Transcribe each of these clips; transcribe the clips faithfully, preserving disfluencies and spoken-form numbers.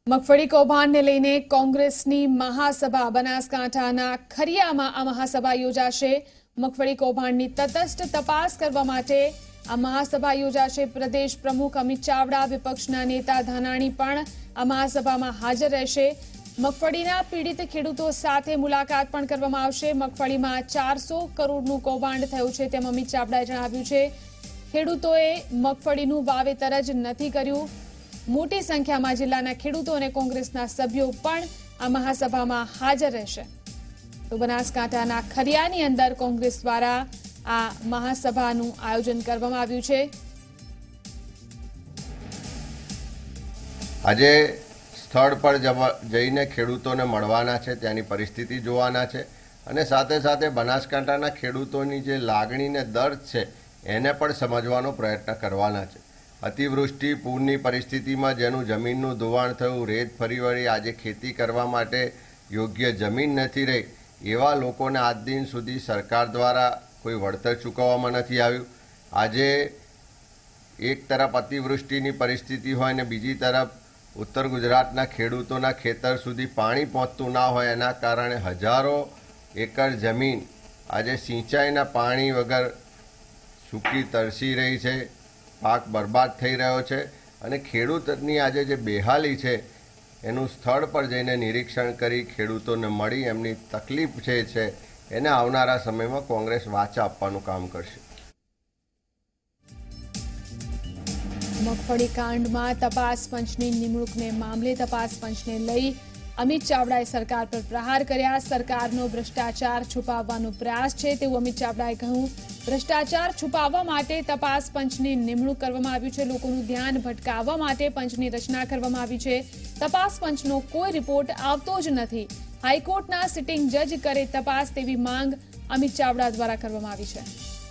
મગફળી કૌભાંડને લઈને કોંગ્રેસની મહાસભા બનાસકાંઠાના ખરિયામાં આ મહાસભા યોજાશે। મગફળી કૌભાંડની તટસ્થ તપાસ કરવા માટે આ મહાસભા યોજાશે। પ્રદેશ પ્રમુખ અમિત ચાવડા, વિપક્ષના નેતા ધાનાણી પણ આ મહાસભામાં હાજર રહેશે। મગફળીના પીડિત ખેડૂતો સાથે મુલાકાત પણ કરવામાં આવશે। મગફળીમાં ચારસો કરોડનું કૌભાંડ થયું છે તેમ અમિત ચાવડાએ જણાવ્યું છે। ખેડૂતોએ મગફળીનું વાવેતર જ નથી કર્યું। મોટી સંખ્યામાં જિલ્લાના ખેડૂતો અને કોંગ્રેસના સભ્યો પણ આ મહાસભામાં હાજર રહેશે। તો બનાસકાંઠાના ખરિયાની અંદર કોંગ્રેસ દ્વારા આ મહાસભાનું આયોજન કરવામાં આવ્યું છે। આજે સ્થળ પર જઈને ખેડૂતોને મળવાના છે, ત્યાંની પરિસ્થિતિ જોવાના છે અને સાથે સાથે બનાસકાંઠાના ખેડૂતોની જે લાગણી ને દર્દ છે એને પણ સમજવાનો પ્રયત્ન કરવાના છે। અતિવૃષ્ટિ પૂરની પરિસ્થિતિમાં જેનું જમીનનું ધોવાણ થયું, રેત ફરી વળી આજે ખેતી કરવા માટે યોગ્ય જમીન નથી રહી, એવા લોકોને આજ દિન સુધી સરકાર દ્વારા કોઈ વળતર ચૂકવવામાં નથી આવ્યું। આજે એક તરફ અતિવૃષ્ટિની પરિસ્થિતિ હોય ને બીજી તરફ ઉત્તર ગુજરાતના ખેડૂતોના ખેતર સુધી પાણી પહોંચતું ના હોય, એના કારણે હજારો એકર જમીન આજે સિંચાઈના પાણી વગર સૂકી તરસી રહી છે, પાક બરબાદ થઈ રહ્યો છે અને ખેડૂતની આજે જે બેહાલી છે એનું સ્થળ પર જઈને નિરીક્ષણ કરી ખેડૂતોને મળી એમની તકલીફ જે છે એને આવનારા સમયમાં કોંગ્રેસ વાચા આપવાનું કામ કરશે। મગફળી કાંડમાં તપાસ પંચની નિમણૂકને મામલે તપાસ પંચને લઈ અમિત ચાવડાએ સરકાર પર પ્રહાર કર્યા। સરકારનો ભ્રષ્ટાચાર છુપાવવાનો પ્રયાસ છે તેવું અમિત ચાવડાએ કહ્યું। ભ્રષ્ટાચાર છુપાવવા માટે તપાસ પંચની નિમણૂક કરવામાં આવ્યું છે। લોકોનું ધ્યાન ભટકાવવા માટે પંચની રચના કરવામાં આવી છે। તપાસ પંચનો કોઈ રિપોર્ટ આવતો જ નથી। હાઈકોર્ટના સિટિંગ જજ કરે તપાસ તેવી માંગ અમિત ચાવડા દ્વારા કરવામાં આવી છે।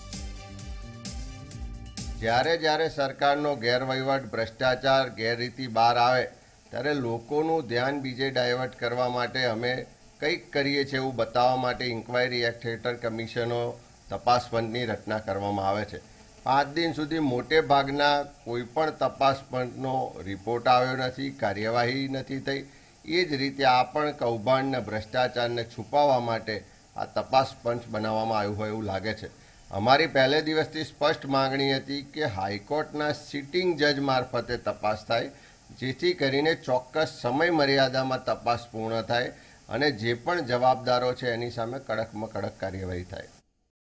જ્યારે જ્યારે સરકારનો ગેરવહીવટ, ભ્રષ્ટાચાર, ગેરરીતિ બહાર આવે ત્યારે લોકોનું ધ્યાન બીજે ડાયવર્ટ કરવા માટે અમે કંઈક કરીએ છીએ એવું બતાવવા માટે ઇન્ક્વાયરી એક્ટ હેઠળ કમિશનો, તપાસ પંચની રચના કરવામાં આવે છે। પાંચ દિન સુધી મોટે ભાગના કોઈ પણ તપાસ પંચનો રિપોર્ટ આવ્યો નથી, કાર્યવાહી નથી થઈ। એ જ રીતે આ પણ કૌભાંડને, ભ્રષ્ટાચારને છુપાવવા માટે આ તપાસ પંચ બનાવવામાં આવ્યું હોય એવું લાગે છે। અમારી પહેલે દિવસથી સ્પષ્ટ માંગણી હતી કે હાઈકોર્ટના સિટિંગ જજ મારફતે તપાસ થાય, જેથી કરીને ચોક્કસ સમય મર્યાદામાં તપાસ પૂર્ણ થાય અને જે પણ જવાબદારો છે એની સામે કડકમાં કડક કાર્યવાહી થાય।